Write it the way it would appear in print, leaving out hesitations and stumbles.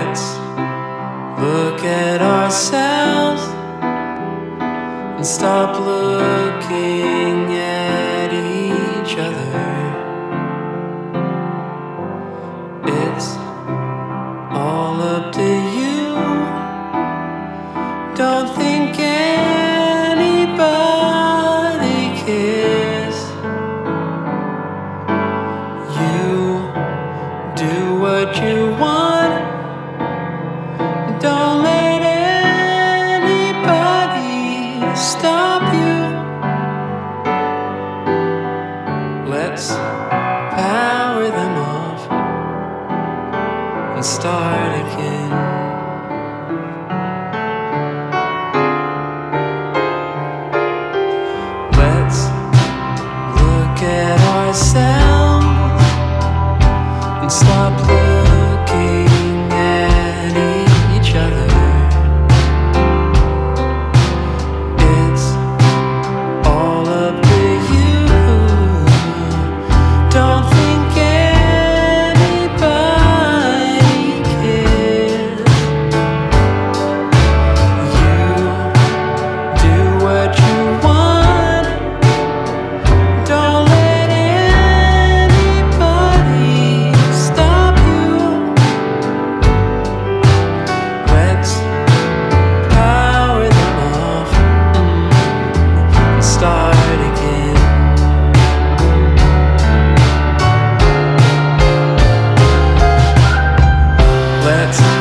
Let's look at ourselves and stop looking at each other. It's all up to you. Don't think anybody cares. You do what you want. Don't let anybody stop you. Let's power them off and start again. Let's look at ourselves and stop looking at each other. It's all up to you. Don't think anybody cares. You do what you want. Don't let anybody stop you. Let's power them off and start again. Let's